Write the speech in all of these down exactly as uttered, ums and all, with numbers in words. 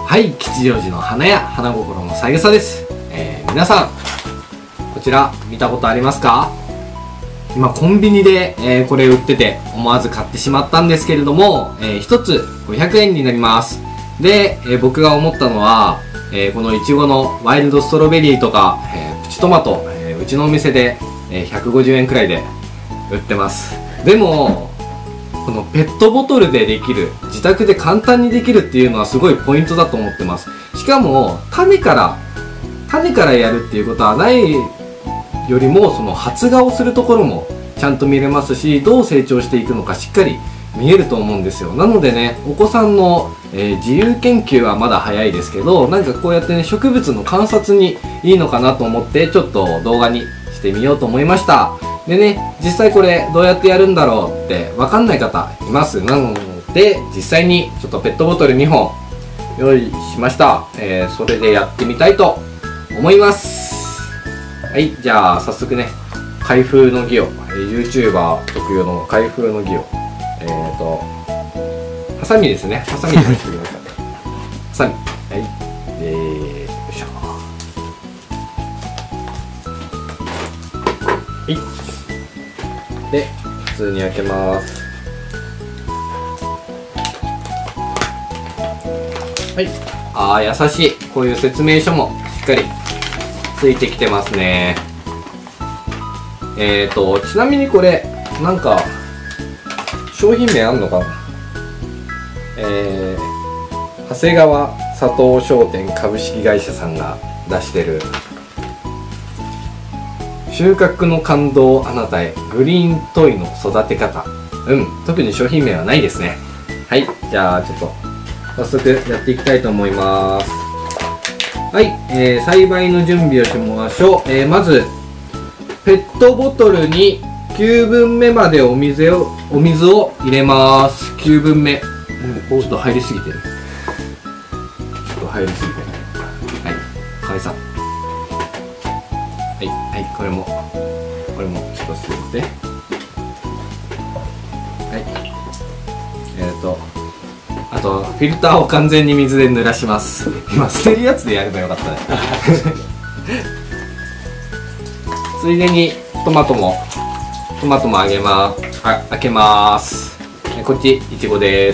はい、吉祥寺の花屋花心の三枝です。えー、皆さんこちら見たことありますか？今コンビニで、えー、これ売ってて思わず買ってしまったんですけれども、えー、ひとつごひゃくえんになります。で、えー、僕が思ったのは、えー、このいちごのワイルドストロベリーとか、えー、プチトマト、えー、うちのお店で、えー、ひゃくごじゅうえんくらいで売ってます。でもこのペットボトルでできる、自宅で簡単にできるっていうのはすごいポイントだと思ってます。しかも種から種からやるっていうことはないよりも、その発芽をするところもちゃんと見れますし、どう成長していくのかしっかり見えると思うんですよ。なのでね、お子さんの、えー、自由研究はまだ早いですけど、なんかこうやってね、植物の観察にいいのかなと思ってちょっと動画にしてみようと思いました。でね、実際これどうやってやるんだろうって分かんない方います。なので実際にちょっとペットボトルにほん用意しました。えー、それでやってみたいと思います。はい、じゃあ早速ね、開封の儀を、えー、YouTuber 特有の開封の儀を、えーとハサミですね、ハサミにしてください。ハサミ、はい、えー、よいしょ。はいで、普通に開けます。はい。ああ、優しい。こういう説明書もしっかりついてきてますね。えーと、ちなみにこれ、なんか、商品名あんのかな？えー、長谷川佐藤商店株式会社さんが出してる、収穫の感動あなたへグリーントイの育て方。うん、特に商品名はないですね。はい、じゃあちょっと早速やっていきたいと思います。はい、えー、栽培の準備をしましょう。えー、まずペットボトルにきゅうぶんめまでお水をお水を入れます。きゅうぶんめ、うん、ちょっと入りすぎてる。ちょっと入りすぎてる。はい、河合さん。はい、はい、これも、これもちょっと捨てて。はい。えっと、あと、フィルターを完全に水で濡らします。今、捨てるやつでやればよかったね。ついでに、トマトも、トマトもあげまーす。あ、開けまーす。こっち、いちごです。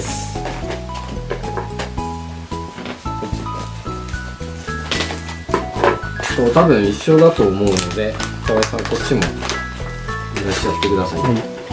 そう、多分一緒だと思うので、河合さんこっちもいらっしゃってください。はい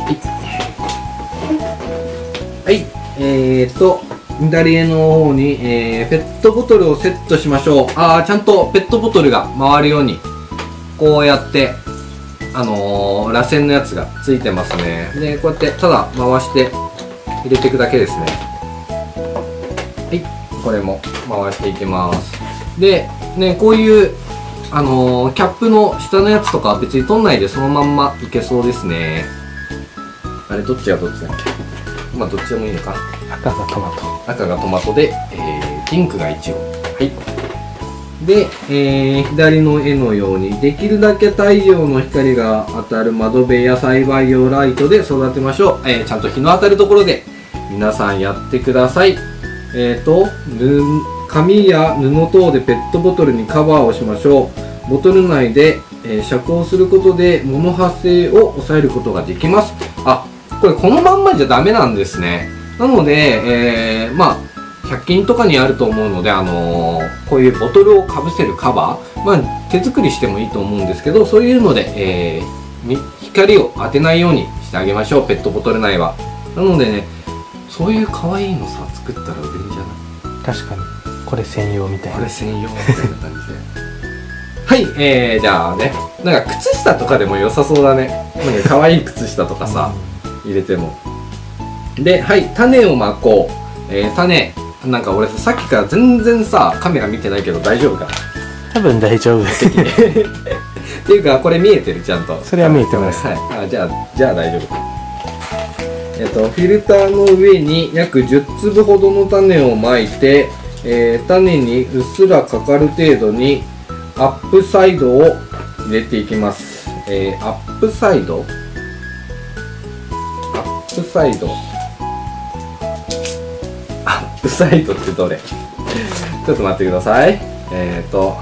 、はい、えーと左上の方に、えー、ペットボトルをセットしましょう。あー、ちゃんとペットボトルが回るようにこうやってあのー、螺旋のやつがついてますね。でこうやってただ回して入れていくだけですね。はい、これも回していきます。でね、こういうあのー、キャップの下のやつとかは別に取んないでそのまんまいけそうですね。あれどっちがどっちだっけ？まあどっちでもいいのか。 赤がトマト。 赤がトマトで、えー、ピンクがイチゴ。はい。で、えー、左の絵のようにできるだけ太陽の光が当たる窓辺や栽培用ライトで育てましょう。えー、ちゃんと日の当たるところで皆さんやってください。えーと、紙や布等でペットボトルにカバーをしましょう。ボトル内で、えー、遮光することで物発生を抑えることができます。あ、これこのまんまじゃダメなんですね。なので、えー、まあひゃく均とかにあると思うので、あのー、こういうボトルをかぶせるカバー、まあ手作りしてもいいと思うんですけど、そういうので、えー、光を当てないようにしてあげましょう。ペットボトル内は。なのでね、そういう可愛いのさ作ったら売れるんじゃない？ 確かにこれ専用みたいな。 これ専用みたいな感じで。はい、えー、じゃあね、なんか靴下とかでも良さそうだね。なんか可愛い靴下とかさ、うん、入れても。で、はい、種をまこう。えー、種、なんか俺さっきから全然さ、カメラ見てないけど大丈夫かな？ 多分大丈夫。 っていうか、これ見えてる、ちゃんと。 それは見えてます。 はい、あ、じゃあ、じゃあ大丈夫。えっと、フィルターの上に約じゅっつぶほどの種をまいて、えー、種にうっすらかかる程度にアップサイドを入れていきます。えー、アップサイドアップサイドアップサイドってどれ？ ちょっと待ってください。えっ、ー、と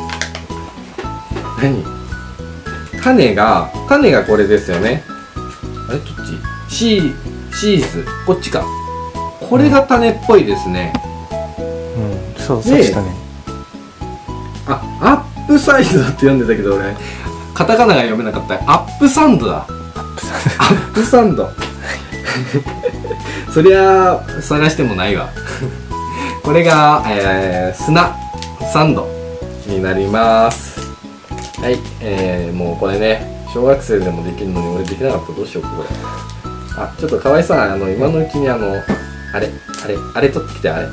何、種が種がこれですよね。あれどっち？シーシーズ、こっちか。これが種っぽいですね。 うん、そうそうしたね。 あ、アップサイドって読んでたけど俺カタカナが読めなかった。アップサンドだ。アップサンド。アップサンド。そりゃ探してもないわ。これが、えー、砂サンドになります。はい、えー、もうこれね小学生でもできるのに俺できなかったらどうしようかこれ。あ、ちょっと河合さん、あの今のうちにあのあれあれあれ取ってきて。あれ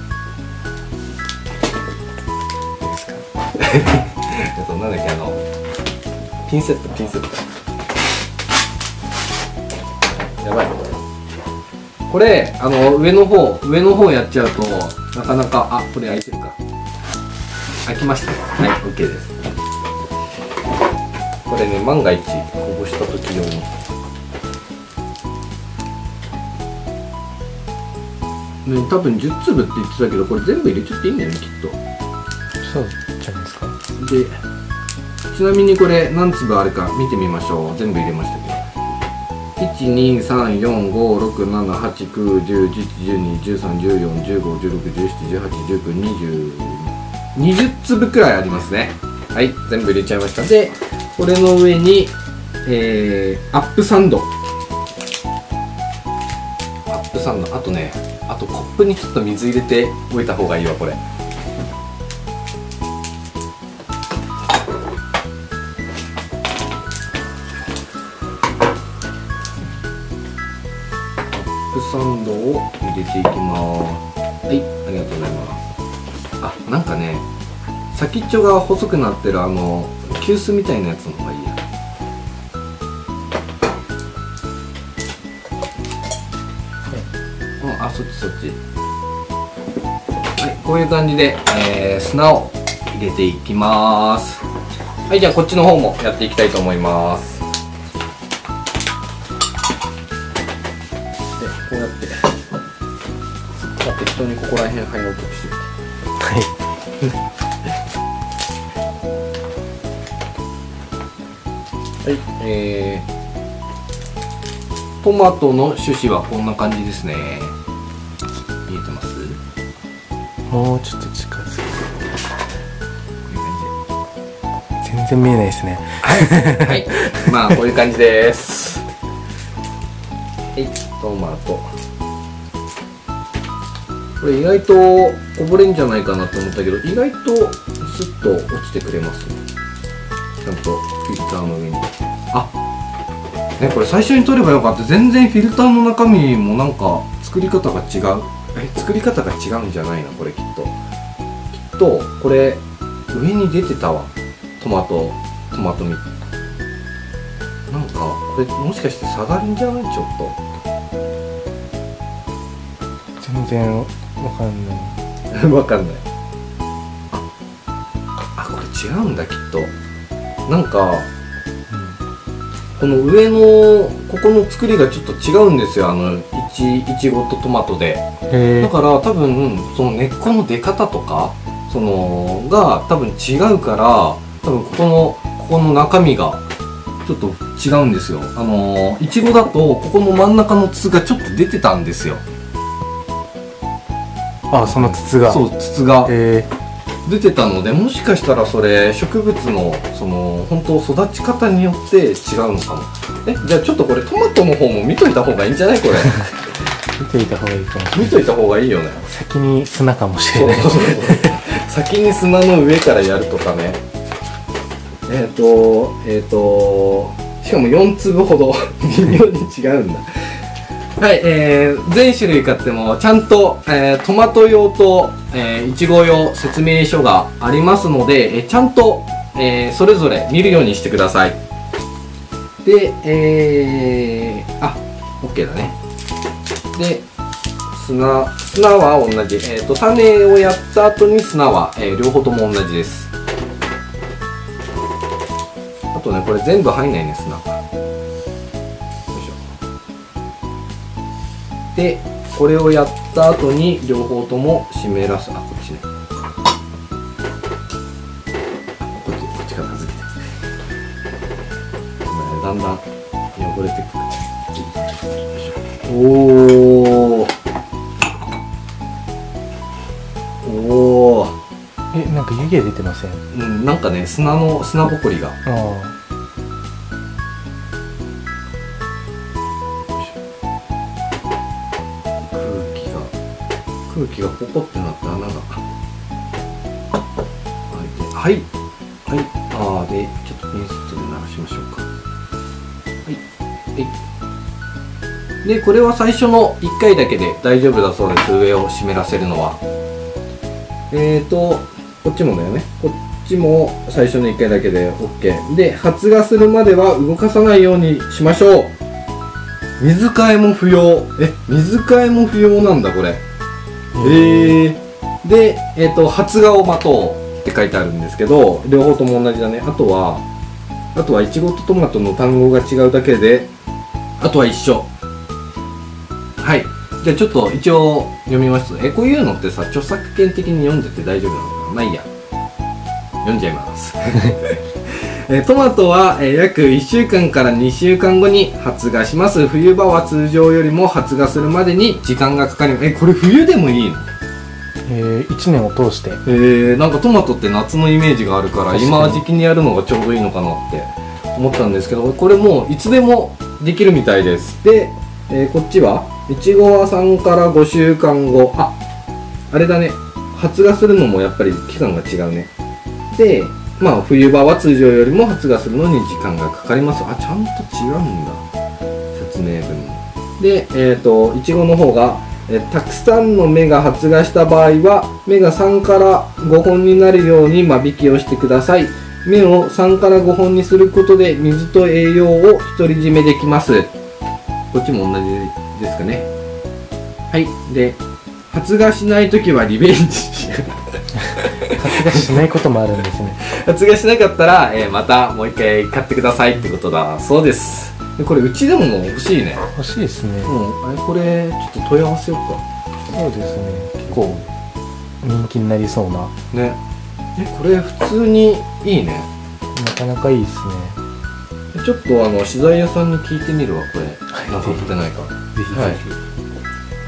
えっとなんだっけ、あのピンセットピンセットやばいこれ。あの上の方上の方やっちゃうとなかなか、あ、これ開いてるか。開きました。はい、 OK です。これね、万が一こぼした時用にね、多分じゅっつぶって言ってたけど、これ全部入れちゃっていいんだよね、きっと。 そうじゃないですか。 で、ちなみにこれ何粒あるか見てみましょう。全部入れましたけど、いち、に、さん、よん、ご、ろく、なな、はち、きゅう、じゅう、じゅういち、じゅうに、じゅうさん、じゅうよん、じゅうご、じゅうろく、じゅうなな、じゅうはち、じゅうきゅう、にじゅう、にじゅっつぶくらいありますね。はい、全部入れちゃいました。で、これの上に、えー、アップサンドアップサンド、あとね、あとコップにちょっと水入れておいた方がいいわこれ。サンドを入れていきます。はい、ありがとうございます。あ、なんかね、先っちょが細くなってるあの急須みたいなやつの方がいいや。うん、あ、そっちそっち。はい、こういう感じで、えー、砂を入れていきます。はい、じゃあこっちの方もやっていきたいと思います。こうやって適当にここら辺入ろうとしてみて。 はい。 はい、えー、トマトの種子はこんな感じですね。見えてます？ もうちょっと近づく。 こういう感全然見えないですね。 じ。はい、まあこういう感じです。はい、トマト。これ意外とこぼれんじゃないかなと思ったけど、意外とスッと落ちてくれますね。ちゃんとフィルターの上に。あ、ね、これ最初に取ればよかった。全然フィルターの中身もなんか作り方が違う。え、作り方が違うんじゃないのこれきっと。きっとこれ上に出てたわ。トマト、トマトみ。なんかこれもしかして下がるんじゃない？ちょっと。 全然わかんない。 わかんない。あ、これ違うんだきっと。なんか、うん、この上のここの作りがちょっと違うんですよ。あのいちいちごとトマトで。だから多分その根っこの出方とかそのが多分違うから、多分ここのここの中身がちょっと違うんですよ。あのいちごだとここの真ん中の筒がちょっと出てたんですよ。 あ、その筒が。 そう、筒が出てたので、もしかしたらそれ植物のその本当育ち方によって違うのかも。え、じゃあちょっとこれトマトの方も見といた方がいいんじゃないこれ。 見といた方がいいかもしれない。 見といた方がいいよね。 先に砂かもしれない。 そうそうそう先に砂の上からやるとかね。えっ、ー、とえっ、ー、としかもよんつぶほど微妙に違うんだ。はい、えー、全種類買ってもちゃんと、えー、トマト用と、えー、いちご用説明書がありますので、えー、ちゃんと、えー、それぞれ見るようにしてください。で、えー、あ、OK だね。で、砂、砂は同じ。えっと、種をやった後に砂は、えー、両方とも同じです。あとね、これ全部入んないね、砂。で、これをやった後に両方とも湿らす。あ、こっちね。 こっちこっちから預けて。だんだん汚れてくる。おおおお。 え、なんか湯気出てません？ うん、なんかね、砂の砂ぼこりが。 あ空気が空気がポコってなって穴が開いて、はいはい。ああ、でちょっとピンセットで流しましょうか。はいはい。でこれは最初のいっかいだけで大丈夫だそうです。上を湿らせるのは。えーとこっちもだよね。こっちも最初のいっかいだけで OK で、発芽するまでは動かさないようにしましょう。水替えも不要。え、水替えも不要なんだこれ。へえ。で、えっと発芽を待とうって書いてあるんですけど、両方とも同じだね。あとはあとはいちごとトマトの単語が違うだけで、あとは一緒。はい。じゃあちょっと一応読みます。え、こういうのってさ、著作権的に読んでて大丈夫なのかな。まあいいや、読んじゃいますえトマトは、え約いっしゅうかんからにしゅうかんごに発芽します。冬場は通常よりも発芽するまでに時間がかかります。え、これ冬でもいいの？ えー、いちねんを通して。 えー、なんかトマトって夏のイメージがあるから、今時期にやるのがちょうどいいのかなって思ったんですけど、これもういつでもできるみたいです。で、えー、こっちはいちごはさんからごしゅうかんご。あ、あれだね、発芽するのもやっぱり期間が違うね。で、まあ冬場は通常よりも発芽するのに時間がかかります。あ、ちゃんと違うんだ、説明文で。えっといちごの方が、えたくさんの芽が発芽した場合は芽がさんからごほんになるように間引きをしてください。芽をさんからごほんにすることで水と栄養を独り占めできます。こっちも同じですかね。はい。で、発芽しないときはリベンジ発芽しないこともあるんですね。 発芽しなかったら、えー、またもう一回買ってくださいってことだそうです。でこれうちでも欲しいね。 欲しいですね。 うん、あれこれちょっと問い合わせようか。 そうですね。結構人気になりそうな。 ね。え、これ普通にいいね。 なかなかいいですね。 ちょっとあの資材屋さんに聞いてみるわ、これ。残ってないか。 ぜひぜひ。 はい、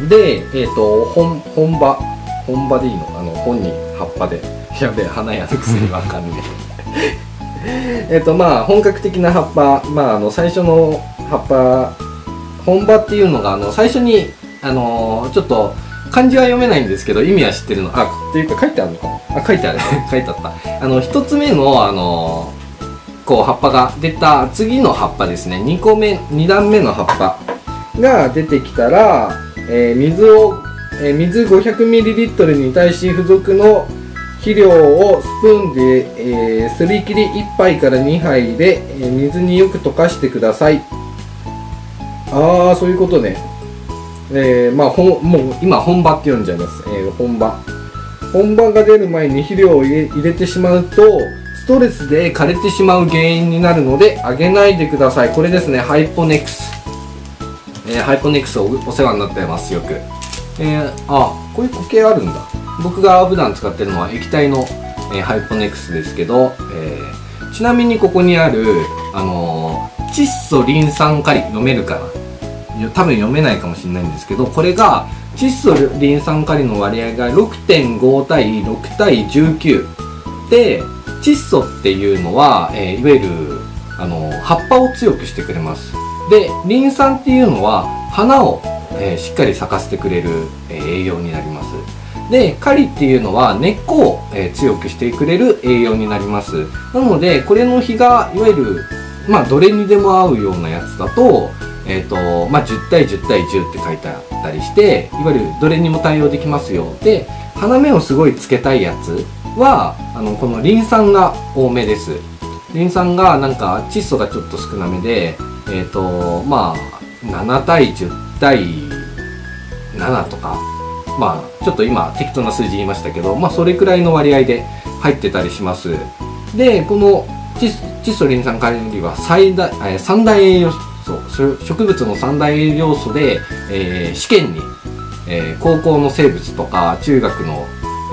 で、えっ、ー、と本本場本場でいいの？あの本に葉っぱで。やべえ、花屋のくせにわかんねえ。えっとまあ本格的な葉っぱ、まああの最初の葉っぱ、本場っていうのがあの最初にあのちょっと漢字は読めないんですけど意味は知ってるの。あ、っていうか書いてあるのかな。あ、書いてある書いてあった。あの一つ目のあのこう葉っぱが出た次の葉っぱですね。にこめに段目の葉っぱが出てきたら、えー、水を、えー、水 ごひゃくミリリットル に対し付属の肥料をスプーンで、えー、すり切りいっぱいからにはいで、えー、水によく溶かしてください。ああ、そういうことね。えー、まあほんもう今本場って読んじゃいます。えー、本場本場が出る前に肥料を入れ入れてしまうとストレスで枯れてしまう原因になるのであげないでください。これですね、ハイポネクス、えー、ハイポネクスおお世話になってますよく。えー、あ、こういう固形あるんだ。僕が普段使ってるのは液体の、えー、ハイポネクスですけど、えー、ちなみにここにある、あのー、窒素リン酸カリ、読めるかな、多分読めないかもしれないんですけど、これが窒素リン酸カリの割合が ろくてんご 対ろく対じゅうきゅうで、窒素っていうのは、えー、いわゆる、あのー、葉っぱを強くしてくれます。で、リン酸っていうのは花を、えー、しっかり咲かせてくれる、えー、栄養になります。で、カリっていうのは根っこを、えー、強くしてくれる栄養になります。なので、これの比がいわゆる、まあ、どれにでも合うようなやつだと、えっと、まあ、じゅう対じゅう対じゅうって書いてあったりして、いわゆるどれにも対応できますよ。で、花芽をすごいつけたいやつは、あの、このリン酸が多めです。リン酸がなんか窒素がちょっと少なめで、えっと、まあ、なな対じゅう対ななとか、まあちょっと今適当な数字言いましたけど、まあそれくらいの割合で入ってたりします。で、この窒素リン酸カリは最大、えー、三大栄養素、植物の三大栄養素で、えー、試験に、えー、高校の生物とか中学の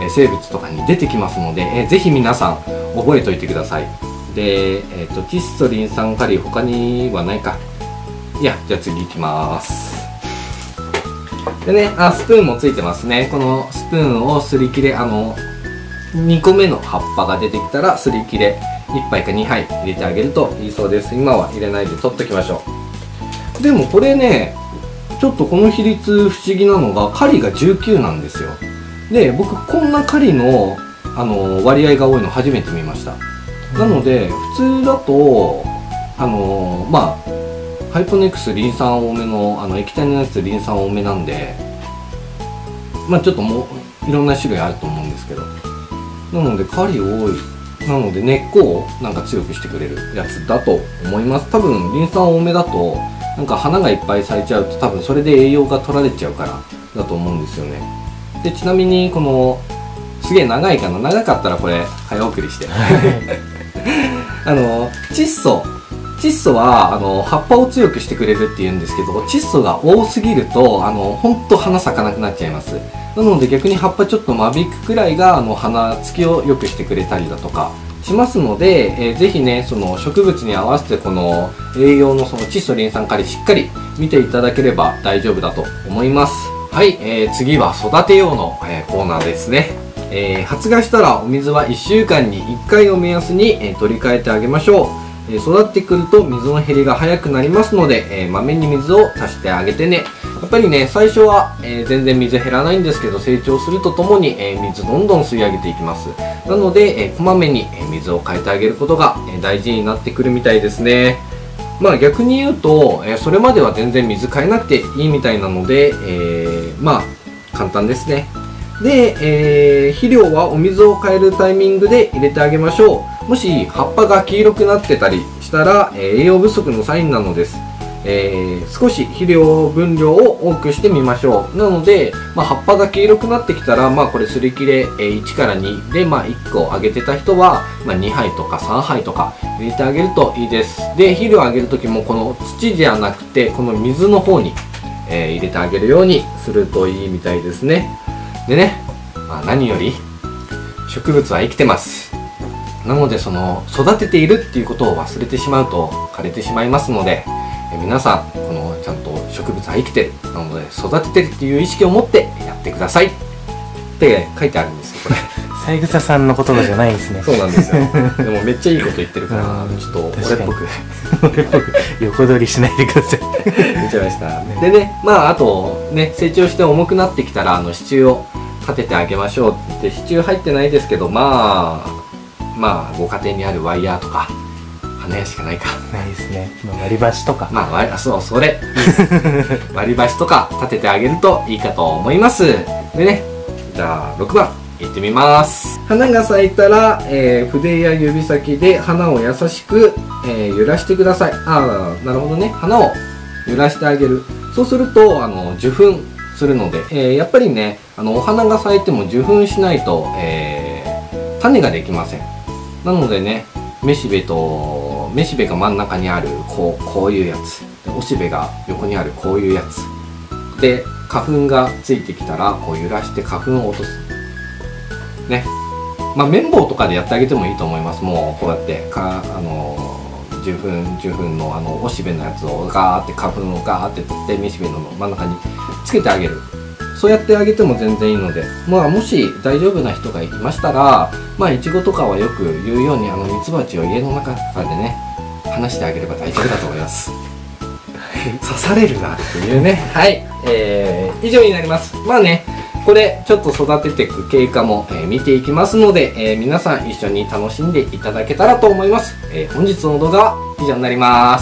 ー生物とかに出てきますので、えー、ぜひ皆さん覚えておいてください。で、えっと窒素リン酸カリ他にはないか。いや、じゃあ次行きます。でね、あ、スプーンもついてますね。このスプーンをすり切れ、あのにこめの葉っぱが出てきたらすり切れいっぱいかにはい入れてあげるといいそうです。今は入れないで取っときましょう。でもこれね、ちょっとこの比率不思議なのがカリがじゅうきゅうなんですよ。で、僕こんなカリの、あの割合が多いの初めて見ました。なので普通だとあのまあハイポネクスリン酸多めのあの液体のやつリン酸多めなんで、まあちょっともういろんな種類あると思うんですけど、なのでカリ多い、なので根っこをなんか強くしてくれるやつだと思います。多分リン酸多めだとなんか花がいっぱい咲いちゃうと多分それで栄養が取られちゃうからだと思うんですよね。でちなみにこのすげえ長いかな、長かったらこれ早送りしてあの窒素窒素はあの葉っぱを強くしてくれるっていうんですけど、窒素が多すぎるとあのほんと花咲かなくなっちゃいます。なので逆に葉っぱちょっと間引くくらいがあの花つきを良くしてくれたりだとかしますので、えー、ぜひねその植物に合わせてこの栄養のその窒素リン酸カリしっかり見ていただければ大丈夫だと思います。はい、えー、次は育て用の、えー、コーナーですね。えー、発芽したらお水はいっしゅうかんにいっかいを目安に、えー、取り替えてあげましょう。えー、育ってくると水の減りが早くなりますので、えー、まめに水を足してあげてね。やっぱりね最初は、えー、全然水減らないんですけど、成長するとともに、えー、水どんどん吸い上げていきます。なので、えー、こまめに、えー、水を変えてあげることが、えー、大事になってくるみたいですね。まあ逆に言うと、えー、それまでは全然水変えなくていいみたいなので、えー、まあ簡単ですね。で、えー、肥料はお水を変えるタイミングで入れてあげましょう。もし葉っぱが黄色くなってたりしたら、えー、栄養不足のサインなのです。えー、少し肥料分量を多くしてみましょう。なので、まあ、葉っぱが黄色くなってきたら、まあ、これすり切れ、えー、いちからにで、まあ、いっこあげてた人は、まあ、にはいとかさんはいとか入れてあげるといいです。で、肥料あげるときもこの土じゃなくてこの水の方に、えー、入れてあげるようにするといいみたいですね。でね、まあ、何より植物は生きてます。なのでその育てているっていうことを忘れてしまうと枯れてしまいますので、え皆さんこのちゃんと植物は生きてる、なので育ててるっていう意識を持ってやってくださいって書いてあるんですよこれ三枝さんの言葉じゃないんですね。 そうなんですよでもめっちゃいいこと言ってるからちょっと俺っぽく俺っぽく横取りしないでください言っちゃいました、ね、でね、まああとね成長して重くなってきたらあの支柱を立ててあげましょうって。支柱入ってないですけど、まあまあご家庭にあるワイヤーとか花屋しかないかないですね。割り箸とか、 まあ割そうそれ割り箸とか立ててあげるといいかと思います。でね、じゃあろくばんいってみます。花が咲いたら、えー、筆や指先で花を優しく、えー、揺らしてください。ああなるほどね、花を揺らしてあげる。そうするとあの受粉するので、えー、やっぱりねあのお花が咲いても受粉しないと、えー、種ができません。なのでね、めしべとめしべが真ん中にあるこうこういうやつで、おしべが横にあるこういうやつで、花粉がついてきたらこう揺らして花粉を落とすね。まあ綿棒とかでやってあげてもいいと思います。もうこうやってかあの受粉受粉のあのおしべのやつをガーって花粉をガーって取ってめしべの真ん中につけてあげる。そうやってあげても全然いいので、まあもし大丈夫な人がいましたら、まあイチゴとかはよく言うようにあのミツバチを家の中とかでね離してあげれば大丈夫だと思います刺されるなっていうね。はい、えー、以上になります。まあねこれちょっと育てていく経過も、えー、見ていきますので、えー、皆さん一緒に楽しんでいただけたらと思います。えー、本日の動画は以上になります。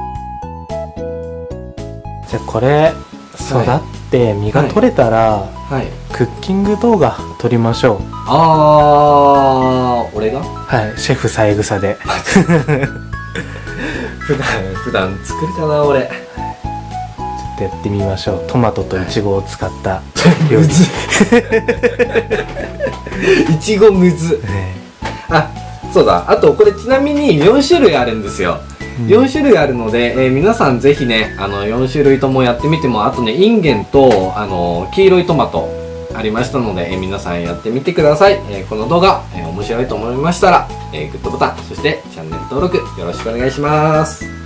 じゃあこれ育って実が取れたら、 はいはい、 クッキング動画撮りましょう。 あー俺がはいシェフ三枝で普段普段作るかな俺。 ちょっとやってみましょう。トマトとイチゴを使った料理いちごむず、ね、あそうだ、あとこれちなみによんしゅるいあるんですよ。うん、よんしゅるいあるので、えー、皆さんぜひねあのよんしゅるいともやってみても、あとねインゲンとあの黄色いトマトありましたので、えー皆さんやってみてください。えーこの動画、えー面白いと思いましたら、えーグッドボタン、そしてチャンネル登録よろしくお願いします。